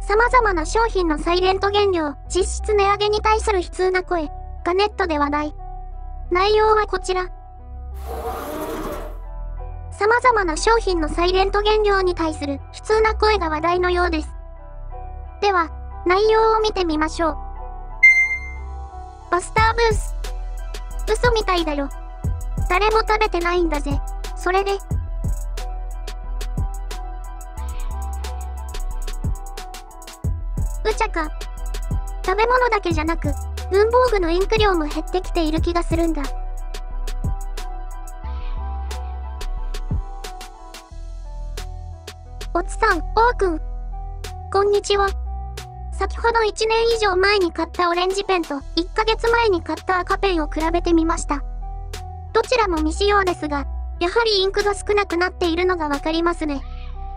様々な商品のサイレント原料、実質値上げに対する悲痛な声がネットで話題。内容はこちら。様々な商品のサイレント原料に対する悲痛な声が話題のようです。では、内容を見てみましょう。バスターブース。嘘みたいだよ。誰も食べてないんだぜ。それで。うちゃか。食べ物だけじゃなく、文房具のインク量も減ってきている気がするんだ。おつさん、おーくん。こんにちは。先ほど1年以上前に買ったオレンジペンと1ヶ月前に買った赤ペンを比べてみました。どちらも未使用ですが、やはりインクが少なくなっているのがわかりますね。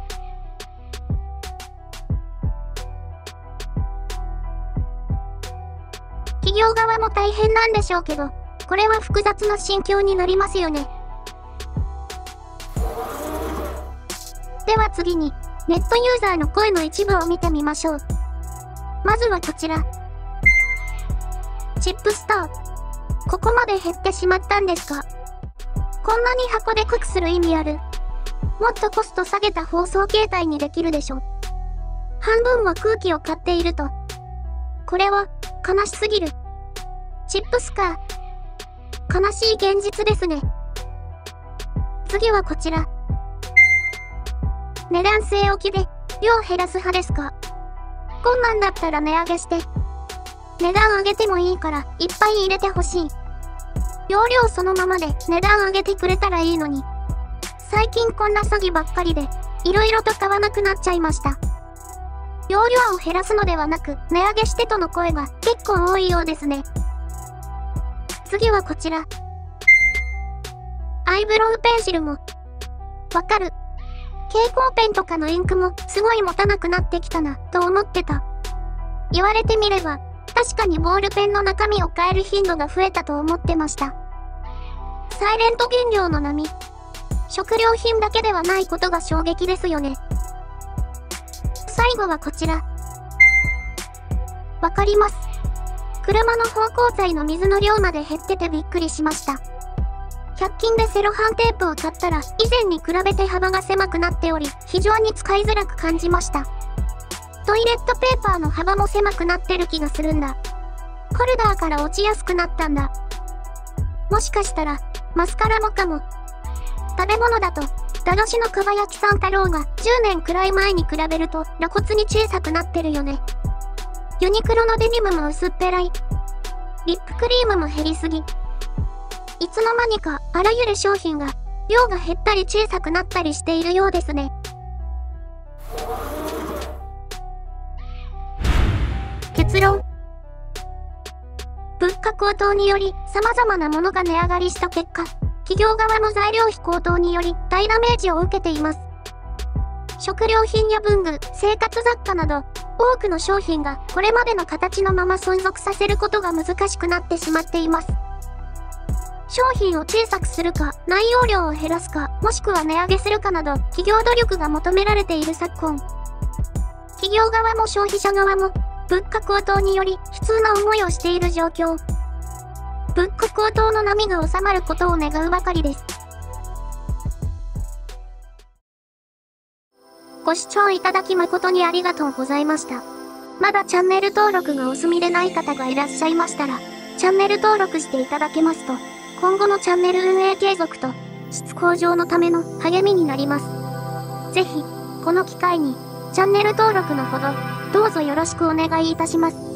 企業側も大変なんでしょうけど、これは複雑な心境になりますよね。では次に、ネットユーザーの声の一部を見てみましょう。まずはこちら。チップスター。ここまで減ってしまったんですか？こんなに箱で濃くする意味ある？もっとコスト下げた包装形態にできるでしょ。半分は空気を買っていると。これは、悲しすぎる。チップスか。悲しい現実ですね。次はこちら。値段据え置きで、量減らす派ですか？こんなんだったら値上げして。値段上げてもいいから、いっぱい入れてほしい。容量そのままで値段上げてくれたらいいのに。最近こんな詐欺ばっかりで、いろいろと買わなくなっちゃいました。容量を減らすのではなく、値上げしてとの声が結構多いようですね。次はこちら。アイブロウペンシルも。わかる。蛍光ペンとかのインクもすごい持たなくなってきたな、と思ってた。言われてみれば、確かにボールペンの中身を変える頻度が増えたと思ってました。サイレント原料の波。食料品だけではないことが衝撃ですよね。最後はこちら。わかります。車の芳香剤の水の量まで減っててびっくりしました。100均でセロハンテープを買ったら以前に比べて幅が狭くなっており、非常に使いづらく感じました。トイレットペーパーの幅も狭くなってる気がするんだ。ホルダーから落ちやすくなったんだ。もしかしたら、マスカラもかも。食べ物だと、駄菓子のかば焼きさん太郎が10年くらい前に比べると露骨に小さくなってるよね。ユニクロのデニムも薄っぺらい。リップクリームも減りすぎ。いつの間にかあらゆる商品が量が減ったり小さくなったりしているようですね。結論。物価高騰により様々なものが値上がりした結果、企業側も材料費高騰により大ダメージを受けています。食料品や文具、生活雑貨など、多くの商品がこれまでの形のまま存続させることが難しくなってしまっています。商品を小さくするか、内容量を減らすか、もしくは値上げするかなど、企業努力が求められている昨今。企業側も消費者側も、物価高騰により悲痛な思いをしている状況。物価高騰の波が収まることを願うばかりです。ご視聴いただき誠にありがとうございました。まだチャンネル登録がお済みでない方がいらっしゃいましたら、チャンネル登録していただけますと、今後のチャンネル運営継続と質向上のための励みになります。ぜひ、この機会にチャンネル登録のほど、どうぞよろしくお願いいたします。